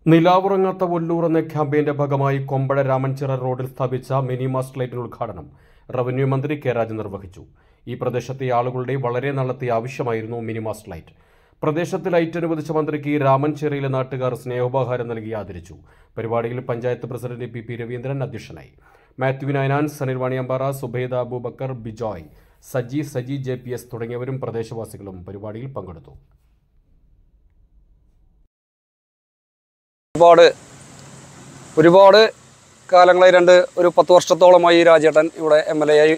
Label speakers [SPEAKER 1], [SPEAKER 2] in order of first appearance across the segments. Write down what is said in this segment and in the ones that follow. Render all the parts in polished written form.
[SPEAKER 1] നിലാവുറങ്ങാത്ത ഒല്ലൂർ എന്ന ക്യാമ്പയിന്റെ ഭാഗമായി കൊമ്പഴ രാമൻചിറ റോഡിൽ സ്ഥാപിച്ച മിനി മാസ്റ്റ് ലൈറ്റിന്റെ ഉദ്ഘാടനം റവന്യൂ മന്ത്രി കെ രാജൻ നിർവഹിച്ചു. ഈ പ്രദേശത്തെ ആളുകളുടെ വളരെ നാളത്തെ ആവശ്യമായിരുന്നു മിനി മാസ്റ്റ് ലൈറ്റ്. പ്രദേശത്ത് ലൈറ്റ് അനുവദിച്ച മന്ത്രിക്ക് രാമൻചിറയിലെ നാട്ടുകാർ സ്നേഹോപഹാരം നൽകി ആദരിച്ചു. പരിപാടിയിൽ പഞ്ചായത്ത് പ്രസിഡന്റ് പി രവീന്ദ്രൻ അധ്യക്ഷനായി. മാത്യു നയനാൻ, സനിൽ വാണിയമ്പാറ, സുബൈദ അബൂബക്കർ, ബിജോയ്, സജി JPS തുടങ്ങിയവരും പ്രദേശവാസികളും പരിപാടിയിൽ പങ്കെടുത്തു.
[SPEAKER 2] ഒരുപാട് കാലങ്ങളായി ഒരു 10 വർഷത്തോളമായി രാജേട്ടൻ ഇവിടെ MLA ആയി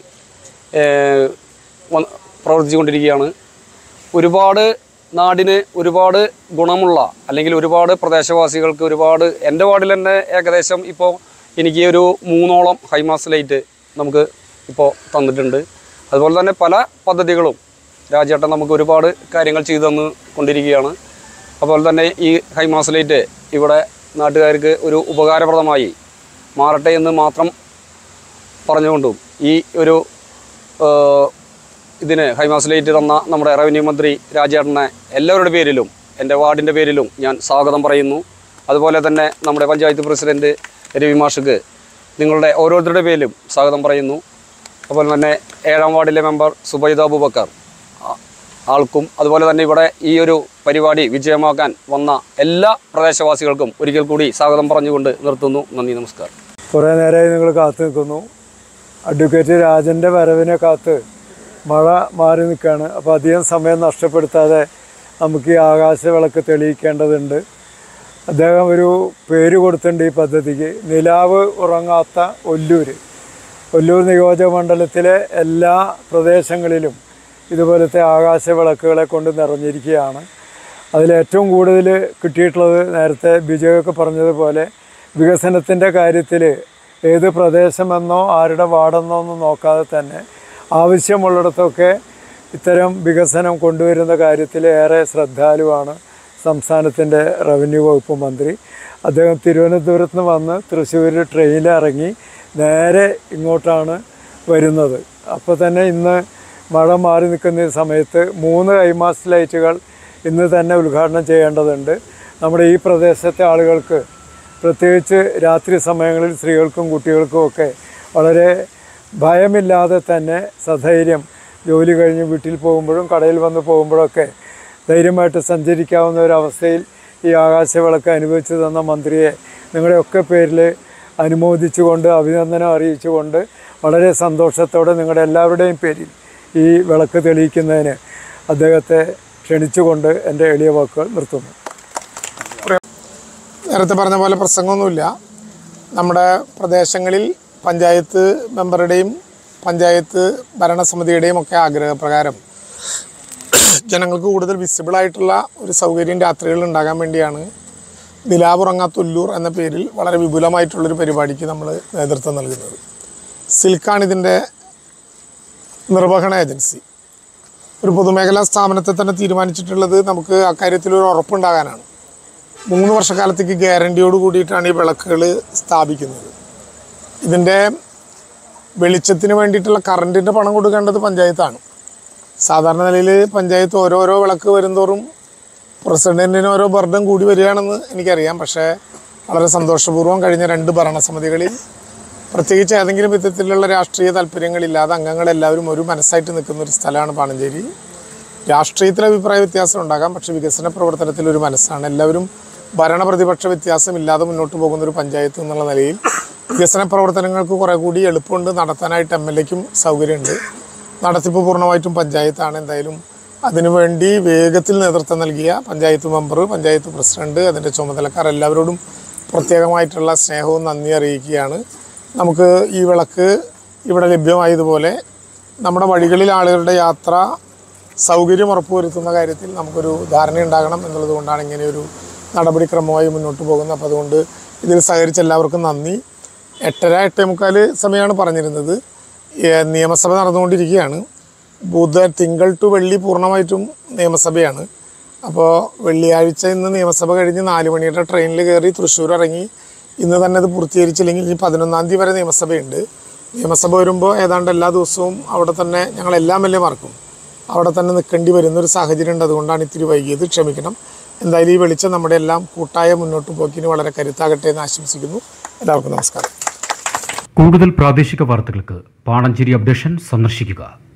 [SPEAKER 2] പ്രവർത്തിച്ചുകൊണ്ടിരിക്കുകയാണ്. ഒരുപാട് നാടിന് ഒരുപാട് ഗുണമുള്ള അല്ലെങ്കിൽ ഒരുപാട് പ്രദേശവാസികൾക്ക് ഒരുപാട് എൻ്റെ വാർഡിൽ തന്നെ ഏകദേശം ഇപ്പോൾ എനിക്ക് ഒരു 3ഓളം ഹൈമാസ് ലൈറ്റ് നമുക്ക് ഇപ്പോൾ തന്നിട്ടുണ്ട്. അതുപോലെ തന്നെ പല പദ്ധതികളും രാജേട്ടൻ നമുക്ക് ഒരുപാട് കാര്യങ്ങൾ ചെയ്തു തന്നു കൊണ്ടിരിക്കുകയാണ്. അതുപോലെ തന്നെ ഈ ഹൈമാസ് ലൈറ്റ് ഇവിടെ നാട്ടുകാർക്ക് ഒരു ഉപകാരപ്രദമായി മാറട്ടെ എന്ന് മാത്രം പറഞ്ഞുകൊണ്ടും ഈ ഒരു ഇതിന് ഹൈമാസ് ലൈറ്റ് തന്ന നമ്മുടെ റവന്യൂ മന്ത്രി രാജേട്ടനെ എല്ലാവരുടെ പേരിലും എൻ്റെ വാർഡിൻ്റെ പേരിലും ഞാൻ സ്വാഗതം പറയുന്നു. അതുപോലെ തന്നെ നമ്മുടെ പഞ്ചായത്ത് പ്രസിഡന്റ് രവി മാഷക്ക് നിങ്ങളുടെ ഓരോരുത്തരുടെ പേരിലും സ്വാഗതം പറയുന്നു. അതുപോലെ തന്നെ 7ാം വാർഡിലെ മെമ്പർ സുബൈദ അബൂബക്കർ ആൾക്കും അതുപോലെ തന്നെ ഇവിടെ ഈ ഒരു പരിപാടി വിജയമാക്കാൻ വന്ന എല്ലാ പ്രദേശവാസികൾക്കും ഒരിക്കൽ കൂടി സ്വാഗതം പറഞ്ഞുകൊണ്ട് നിർത്തുന്നു. നന്ദി, നമസ്കാരം.
[SPEAKER 3] കുറേ നേരമായി നിങ്ങൾ കാത്തു നിൽക്കുന്നു. അഡ്വക്കേറ്റ് രാജൻ്റെ വരവിനെ കാത്ത് മഴ മാറി നിൽക്കുകയാണ്. അപ്പോൾ അധികം സമയം നഷ്ടപ്പെടുത്താതെ നമുക്ക് ഈ ആകാശവിളക്ക് തെളിയിക്കേണ്ടതുണ്ട്. അദ്ദേഹം ഒരു പേര് കൊടുത്തിട്ടുണ്ട് ഈ പദ്ധതിക്ക്, നിലാവ് ഉറങ്ങാത്ത ഒല്ലൂർ നിയോജക മണ്ഡലത്തിലെ എല്ലാ പ്രദേശങ്ങളിലും ഇതുപോലത്തെ ആകാശവിളക്കുകളെ കൊണ്ട് നിറഞ്ഞിരിക്കുകയാണ്. അതിലേറ്റവും കൂടുതൽ കിട്ടിയിട്ടുള്ളത് നേരത്തെ ബിജോയൊക്കെ പറഞ്ഞതുപോലെ വികസനത്തിൻ്റെ കാര്യത്തിൽ ഏത് പ്രദേശമെന്നോ ആരുടെ വാർഡെന്നോ ഒന്നും നോക്കാതെ തന്നെ ആവശ്യമുള്ളിടത്തൊക്കെ ഇത്തരം വികസനം കൊണ്ടുവരുന്ന കാര്യത്തിൽ ഏറെ ശ്രദ്ധാലുവാണ് സംസ്ഥാനത്തിൻ്റെ റവന്യൂ വകുപ്പ് മന്ത്രി. അദ്ദേഹം തിരുവനന്തപുരത്ത് നിന്ന് വന്ന് തൃശ്ശൂർ ട്രെയിനിൽ ഇറങ്ങി നേരെ ഇങ്ങോട്ടാണ് വരുന്നത്. അപ്പോൾ തന്നെ ഇന്ന് മഴ മാറി നിൽക്കുന്ന സമയത്ത് 3 ഹൈമാസ്റ്റ് ലൈറ്റുകൾ ഇന്ന് തന്നെ ഉദ്ഘാടനം ചെയ്യേണ്ടതുണ്ട്. നമ്മുടെ ഈ പ്രദേശത്തെ ആളുകൾക്ക് പ്രത്യേകിച്ച് രാത്രി സമയങ്ങളിൽ സ്ത്രീകൾക്കും കുട്ടികൾക്കും ഒക്കെ വളരെ ഭയമില്ലാതെ തന്നെ സധൈര്യം ജോലി കഴിഞ്ഞ് വീട്ടിൽ പോകുമ്പോഴും കടയിൽ വന്ന് പോകുമ്പോഴൊക്കെ ധൈര്യമായിട്ട് സഞ്ചരിക്കാവുന്ന ഒരവസ്ഥയിൽ ഈ ആകാശവിളക്ക് അനുഭവിച്ചു തന്ന മന്ത്രിയെ നിങ്ങളുടെയൊക്കെ പേരിൽ അനുമോദിച്ചുകൊണ്ട് അഭിനന്ദനം അറിയിച്ചുകൊണ്ട് വളരെ സന്തോഷത്തോടെ നിങ്ങളുടെ എല്ലാവരുടെയും പേരിൽ ഈ വിളക്ക് തെളിയിക്കുന്നതിന് അദ്ദേഹത്തെ ക്ഷണിച്ചുകൊണ്ട് എൻ്റെ എളിയ വാക്കുകൾ നിർത്തുന്നു.
[SPEAKER 4] നേരത്തെ പറഞ്ഞ പോലെ പ്രസംഗമൊന്നുമില്ല. നമ്മുടെ പ്രദേശങ്ങളിൽ പഞ്ചായത്ത് മെമ്പറുടെയും പഞ്ചായത്ത് ഭരണസമിതിയുടെയും ഒക്കെ ആഗ്രഹപ്രകാരം ജനങ്ങൾക്ക് കൂടുതൽ വിസിബിളായിട്ടുള്ള ഒരു സൗകര്യം രാത്രികളിൽ ഉണ്ടാകാൻ വേണ്ടിയാണ് നിലാവുറങ്ങാത്ത ഒല്ലൂർ എന്ന പേരിൽ വളരെ വിപുലമായിട്ടുള്ളൊരു പരിപാടിക്ക് നമ്മൾ നേതൃത്വം നൽകുന്നത്. സിൽക്കാണ് ഇതിൻ്റെ നിർവഹണ ഏജൻസി. ഒരു പൊതുമേഖലാ സ്ഥാപനത്തെ തന്നെ തീരുമാനിച്ചിട്ടുള്ളത് നമുക്ക് അക്കാര്യത്തിൽ ഒരു ഉറപ്പുണ്ടാകാനാണ്. 3 വർഷക്കാലത്തേക്ക് ഗ്യാരണ്ടിയോട് കൂടിയിട്ടാണ് ഈ വിളക്കുകൾ സ്ഥാപിക്കുന്നത്. ഇതിൻ്റെ വെളിച്ചത്തിന് വേണ്ടിയിട്ടുള്ള കറണ്ടിൻ്റെ പണം കൊടുക്കേണ്ടത് പഞ്ചായത്താണ്. സാധാരണ നിലയിൽ പഞ്ചായത്ത് ഓരോരോ വിളക്ക് വരുന്തോറും പ്രസിഡൻറ്റിന് ഓരോ ബർഡൻ കൂടി വരികയാണെന്ന് എനിക്കറിയാം. പക്ഷേ വളരെ സന്തോഷപൂർവ്വം കഴിഞ്ഞ 2 ഭരണസമിതികളിൽ പ്രത്യേകിച്ച് ഏതെങ്കിലും വിധത്തിലുള്ള രാഷ്ട്രീയ താല്പര്യങ്ങളില്ലാതെ അംഗങ്ങളെല്ലാവരും ഒരു മനസ്സായിട്ട് നിൽക്കുന്ന ഒരു സ്ഥലമാണ് പാണഞ്ചേരി. രാഷ്ട്രീയത്തിൽ അഭിപ്രായ വ്യത്യാസം ഉണ്ടാകാം, പക്ഷേ വികസന പ്രവർത്തനത്തിലൊരു മനസ്സാണ്. എല്ലാവരും ഭരണപ്രതിപക്ഷ വ്യത്യാസമില്ലാതെ മുന്നോട്ട് പോകുന്നൊരു പഞ്ചായത്ത് എന്നുള്ള നിലയിൽ വികസന പ്രവർത്തനങ്ങൾക്ക് കുറേ കൂടി എളുപ്പമുണ്ട്. നടത്താനായിട്ട് MLAയ്ക്കും സൗകര്യമുണ്ട്. നടത്തിപ്പ് പൂർണ്ണമായിട്ടും പഞ്ചായത്താണ്. എന്തായാലും അതിനുവേണ്ടി വേഗത്തിൽ നേതൃത്വം നൽകിയ പഞ്ചായത്ത് മെമ്പർ, പഞ്ചായത്ത് പ്രസിഡന്റ്, അതിൻ്റെ ചുമതലക്കാർ എല്ലാവരോടും പ്രത്യേകമായിട്ടുള്ള സ്നേഹവും നന്ദി അറിയിക്കുകയാണ്. നമുക്ക് ഈ വിളക്ക് ഇവിടെ ലഭ്യമായതുപോലെ നമ്മുടെ വഴികളിൽ ആളുകളുടെ യാത്ര സൗകര്യം ഉറപ്പുവരുത്തുന്ന കാര്യത്തിൽ നമുക്കൊരു ധാരണയുണ്ടാകണം എന്നുള്ളത് കൊണ്ടാണ് ഇങ്ങനെയൊരു നടപടിക്രമമായി മുന്നോട്ട് പോകുന്നത്. അപ്പോൾ അതുകൊണ്ട് ഇതിൽ സഹകരിച്ച എല്ലാവർക്കും നന്ദി. 8:45 സമയമാണ് പറഞ്ഞിരുന്നത്. നിയമസഭ നടന്നുകൊണ്ടിരിക്കുകയാണ്. തിങ്കൾ ടു വെള്ളി പൂർണ്ണമായിട്ടും നിയമസഭയാണ്. അപ്പോൾ വെള്ളിയാഴ്ച ഇന്ന് നിയമസഭ കഴിഞ്ഞ് 4 മണിയുടെ ട്രെയിനിൽ കയറി തൃശ്ശൂർ ഇറങ്ങി ഇന്ന് തന്നെ അത് പൂർത്തീകരിച്ചില്ലെങ്കിൽ ഈ 11-ാം തീയതി വരെ നിയമസഭയുണ്ട്. നിയമസഭ വരുമ്പോൾ ഏതാണ്ട് എല്ലാ ദിവസവും അവിടെ തന്നെ ഞങ്ങളെല്ലാ MLAമാർക്കും അവിടെ തന്നെ നിൽക്കേണ്ടി വരുന്നൊരു സാഹചര്യം ഉണ്ട്. അതുകൊണ്ടാണ് ഇത്തിരി വൈകിയത്, ക്ഷമിക്കണം. എന്തായാലും ഈ വെളിച്ചം നമ്മുടെ എല്ലാം കൂട്ടായ മുന്നോട്ട് പോക്കിന് വളരെ കരുത്താകട്ടെ എന്ന് ആശംസിക്കുന്നു. എല്ലാവർക്കും നമസ്കാരം.
[SPEAKER 5] കൂടുതൽ പ്രാദേശിക വാർത്തകൾക്ക് പാണഞ്ചേരി അപ്ഡേഷൻ സന്ദർശിക്കുക.